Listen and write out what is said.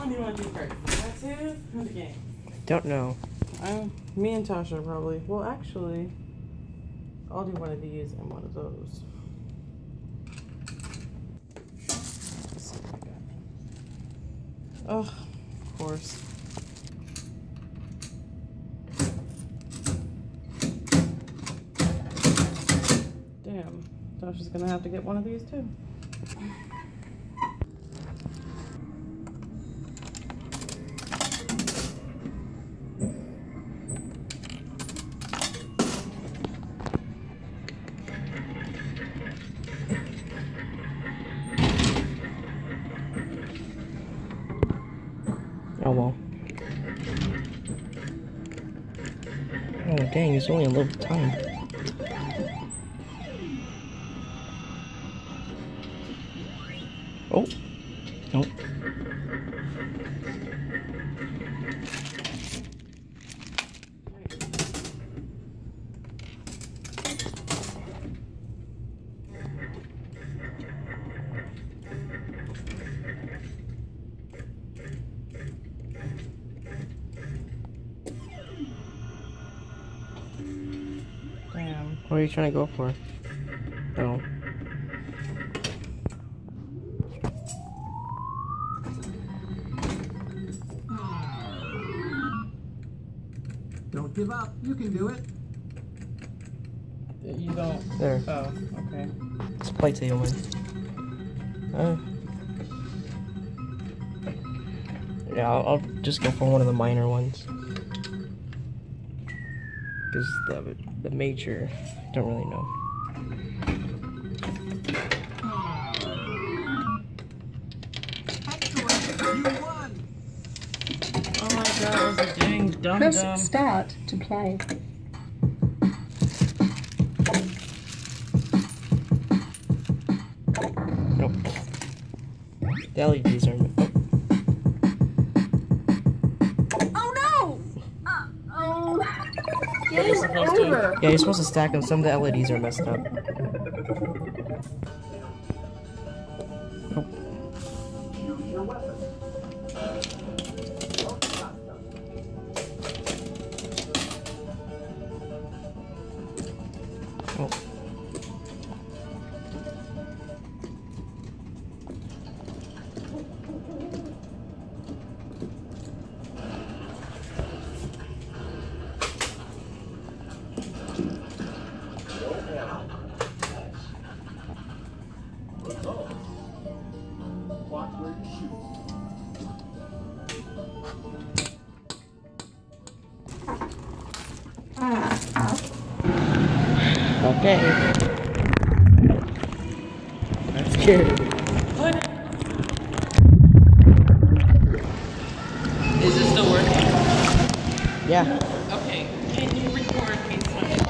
one do you want to do first? The tattoos or the game? Don't know. Me and Tasha probably. Well, actually, I'll do one of these and one of those. Let's see what I got. Oh, of course. Damn, Tasha's gonna have to get one of these too. Oh well. Oh dang, it's only a little time. Oh. Nope. Damn. What are you trying to go for? Oh. Don't give up. You can do it. You don't. There. Oh, okay. Let's play till you win. Yeah, I'll just go for one of the minor ones. Because the major, I don't really know. Excellent. You won. Oh my god, it was a dang dum-dum. Press start to play. Nope. The LEDs are... Oh no! Game over. Yeah, you're supposed to stack them. Some of the LEDs are messed up. Nope. Use your weapon. Oh. Watch where you shoot. Okay. That's good. What? Is this still working? Yeah. Okay, can you record me some